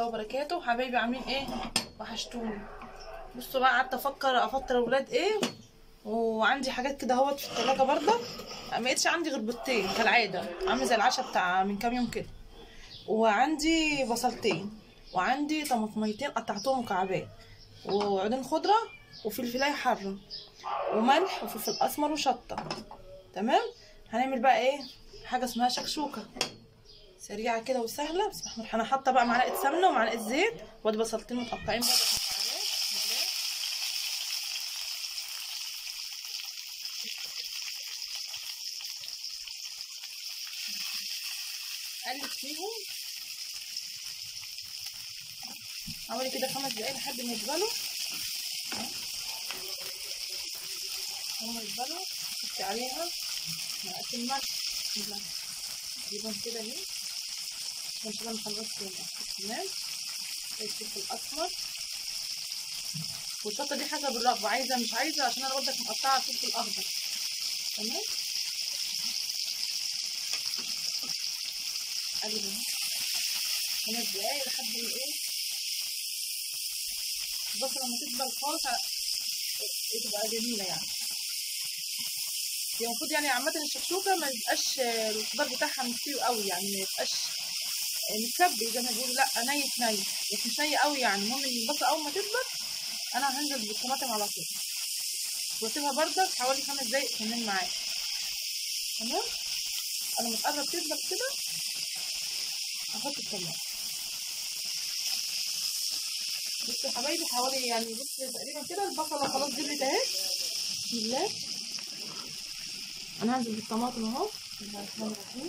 الله وبركاته. حبايبي عاملين ايه؟ وحشتوني. بصوا بقى، قعدت افطر الولاد ايه، وعندي حاجات كده اهوت في التلاجة برضه. ما بقتش عندي غير بيضتين كالعاده، عامل زي العشاء بتاع من كام يوم كده. وعندي بصلتين، وعندي طماطميتين قطعتهم مكعبات، وعودين خضره، وفلفلايه حاره، وملح، وفلفل اسمر، وشطه. تمام. هنعمل بقى ايه؟ حاجه اسمها شكشوكه سريعه كده وسهله. بسم الله الرحمن الرحيم. انا حاطه بقى معلقه سمنه ومعلقه زيت، وادي بصلتين متقطعين بقى اقلب فيهم حوالي كده 5 دقايق لحد ما يتبلوا. هما يتبلوا حطي عليها معلقه الملح تقريبا كده اهي، عشان كده مخلصت تمام. الفلفل الاسمر والشطه دي حسب الرغبه، عايزه مش عايزه، عشان انا برضك مقطعه فلفل اخضر. تمام. قلب اهو 5 دقايق لحد ما ايه البصله لما تدبل خالص تبقى جميله يعني. هي المفروض يعني عامه الشكشوكه ما يبقاش الخضار بتاعها مستوي قوي، يعني ما يبقاش متسبي زي ما بيقولوا، لا ني بس مش ني قوي يعني. المهم ان البصله اول ما تدبل انا هنزل بالطماطم على طول، واسيبها برده حوالي 5 دقايق كمان معايا. تمام. انا لما تقرب تدبل كده هحط الطماطم. بصوا يا حبايبي، حوالي يعني بصوا تقريبا كده البصله خلاص دبلت اهي. بسم الله. انا هنزل بالطماطم اهو. بسم الله الرحمن الرحيم.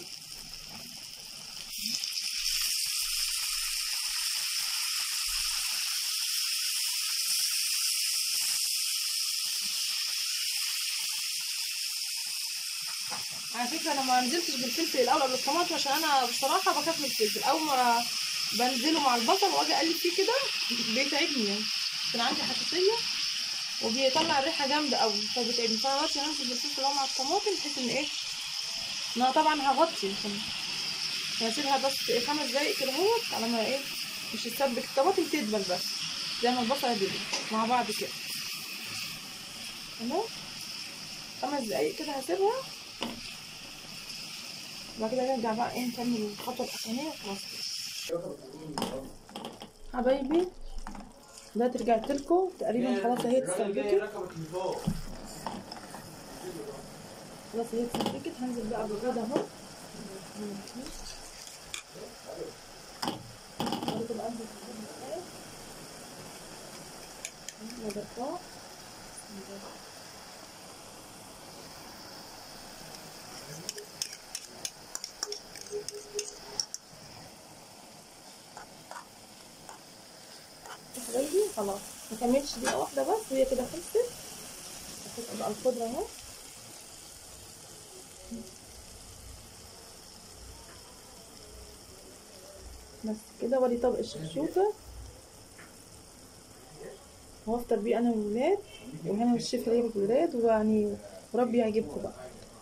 على فكره انا ما نزلتش بالفلفل الاول قبل الطماطم، عشان انا بصراحه بخاف من الفلفل. اول ما بنزله مع البصل واجي اقلب فيه كده بيتعبني يعني، عشان عندي حساسيه وبيطلع الريحه جامده قوي فبيتعبني. فانا دلوقتي هنزل بالفلفل اهو مع الطماطم، بحيث ان ايه، ان انا طبعا هغطي عشان هسيبها بس 5 دقايق كده اهوت، على ما ايه مش تسبك الطماطم تدبل بس زي ما البصله دبل مع بعض كده. تمام. 5 دقايق كده هسيبها، وبعد كده نرجع بقى ايه نكمل الخطوه الاخرانيه وخلاص حبايبي. دلوقتي رجعت لكم تقريبا خلاص اهي اتسبكت. خلاص اهي اتسبكت. هنزل بقى بالبيض اهو. حبايبي خلاص ما كملتش دقيقه واحده بس وهي كده خلصت. هحط بقى الخضره اهو. بس كده. وادي طبق الشكشوكه وافطر بيه انا والولاد، وهنا الشيف ليا بالولاد، ويعني وربي يعجبكم بقى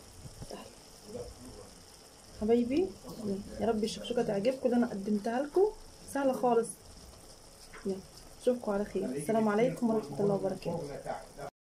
حبايبي. يا رب الشكشوكه تعجبكم اللي انا قدمتها لكم، سهله خالص. يلا اشوفكم على خير. السلام عليكم ورحمه الله وبركاته.